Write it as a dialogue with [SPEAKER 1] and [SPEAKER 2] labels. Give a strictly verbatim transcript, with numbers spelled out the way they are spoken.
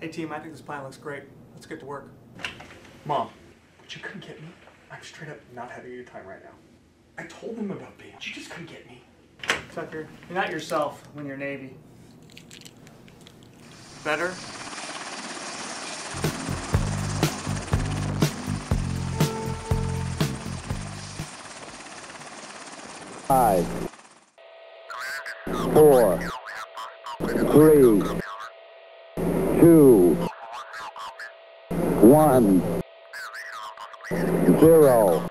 [SPEAKER 1] Hey team, I think this plan looks great. Let's get to work.
[SPEAKER 2] Mom, but you couldn't get me? I'm straight up not having your time right now. I told them about being, but you just couldn't get me.
[SPEAKER 1] Tucker, you're not yourself when you're Navy. Better?
[SPEAKER 3] Five, four, three, two, one, zero.